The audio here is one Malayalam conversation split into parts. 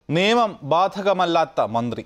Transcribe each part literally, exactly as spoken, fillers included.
നിയമം ബാധകമല്ലാത്ത മന്ത്രി.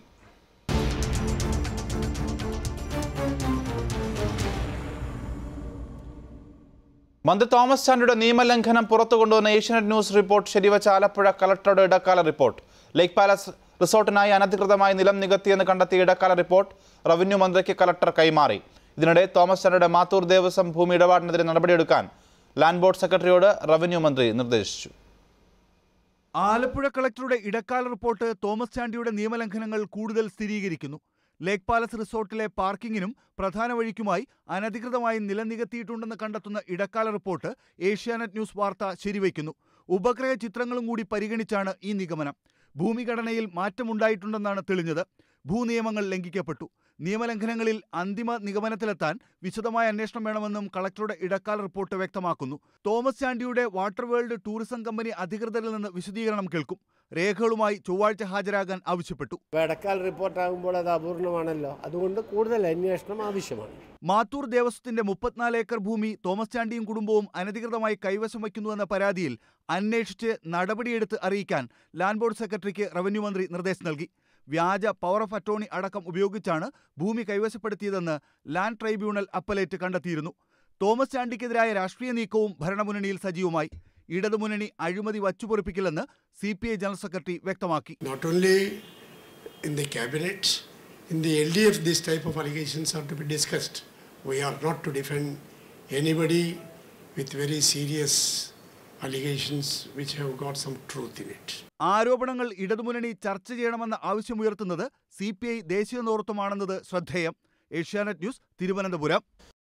മന്ത്രി തോമസ് ചാണ്ടിയുടെ നിയമലംഘനം പുറത്തുകൊണ്ടുവന്ന ഏഷ്യാനെറ്റ് ന്യൂസ് റിപ്പോർട്ട് ശരിവച്ച ആലപ്പുഴ കളക്ടറുടെ ഇടക്കാല റിപ്പോർട്ട്. ലേക്ക് പാലസ് റിസോർട്ടിനായി അനധികൃതമായി നിലം നികത്തിയെന്ന് കണ്ടെത്തിയ ഇടക്കാല റിപ്പോർട്ട് റവന്യൂ മന്ത്രിക്ക് കളക്ടർ കൈമാറി. ഇതിനിടെ തോമസ് ചാണ്ടിയുടെ മാത്തൂർ ദേവസ്വം ഭൂമി ഇടപാടിനെതിരെ നടപടിയെടുക്കാൻ ലാൻഡ് ബോർഡ് സെക്രട്ടറിയോട് റവന്യൂ മന്ത്രി നിർദ്ദേശിച്ചു. ആലപ്പുഴ കളക്ടറുടെ ഇടക്കാല റിപ്പോർട്ട് തോമസ് ചാണ്ടിയുടെ നിയമലംഘനങ്ങൾ കൂടുതൽ സ്ഥിരീകരിക്കുന്നു. ലേക്ക് പാലസ് റിസോർട്ടിലെ പാർക്കിങ്ങിനും പ്രധാന വഴിക്കുമായി അനധികൃതമായി നിലം നികത്തിയിട്ടുണ്ടെന്ന് കണ്ടെത്തുന്ന ഇടക്കാല റിപ്പോർട്ട് ഏഷ്യാനെറ്റ് ന്യൂസ് വാർത്ത ശരിവയ്ക്കുന്നു. ഉപഗ്രഹ ചിത്രങ്ങളും കൂടി പരിഗണിച്ചാണ് ഈ നിഗമനം. ഭൂമിഘടനയിൽ മാറ്റമുണ്ടായിട്ടുണ്ടെന്നാണ് തെളിഞ്ഞത്. ഭൂനിയമങ്ങൾ ലംഘിക്കപ്പെട്ടു. നിയമലംഘനങ്ങളിൽ അന്തിമ നിഗമനത്തിലെത്താൻ വിശദമായ അന്വേഷണം വേണമെന്നും കളക്ടറുടെ ഇടക്കാല റിപ്പോർട്ട് വ്യക്തമാക്കുന്നു. തോമസ് ചാണ്ടിയുടെ വാട്ടർ വേൾഡ് ടൂറിസം കമ്പനി അധികൃതരിൽ നിന്ന് വിശദീകരണം കേൾക്കും. രേഖകളുമായി ചൊവ്വാഴ്ച ഹാജരാകാൻ ആവശ്യപ്പെട്ടു. ഇടക്കാല റിപ്പോർട്ടാകുമ്പോൾ അത് അപൂർണമാണല്ലോ, അതുകൊണ്ട് കൂടുതൽ അന്വേഷണം ആവശ്യമാണ്. മാത്തൂർ ദേവസ്വത്തിന്റെ മുപ്പത്തിനാല് ഏക്കർ ഭൂമി തോമസ് ചാണ്ടിയും കുടുംബവും അനധികൃതമായി കൈവശം വയ്ക്കുന്നുവെന്ന പരാതിയിൽ അന്വേഷിച്ച് നടപടിയെടുത്ത് അറിയിക്കാൻ ലാൻഡ് ബോർഡ് സെക്രട്ടറിക്ക് റവന്യൂ മന്ത്രി നിർദ്ദേശം നൽകി. വ്യാജ പവർ ഓഫ് അറ്റോർണി അടക്കം ഉപയോഗിച്ചാണ് ഭൂമി കൈവശപ്പെടുത്തിയതെന്ന് ലാൻഡ് ട്രൈബ്യൂണൽ അപ്പലേറ്റ് കണ്ടെത്തിയിരുന്നു. തോമസ് ചാണ്ടിക്കെതിരായ രാഷ്ട്രീയ നീക്കവും ഭരണമുന്നണിയിൽ സജീവമായി. ഇടതുമുന്നണി അഴിമതി വച്ചുപൊറിപ്പിക്കില്ലെന്ന് C P I general secretary വ്യക്തമാക്കി. Not only in the cabinet, in the L D F, this type of allegations are to be discussed. We are not to defend anybody with very serious allegations which have got some truth in it. ആരോപണങ്ങൾ ഇടതുമുന്നണി ചർച്ച ചെയ്യണമെന്ന ആവശ്യമുയർത്തുന്നത് സി പി ഐ ദേശീയ നേതൃത്വമാണെന്നത് ശ്രദ്ധേയം. Asianet news, Thiruvananthapuram.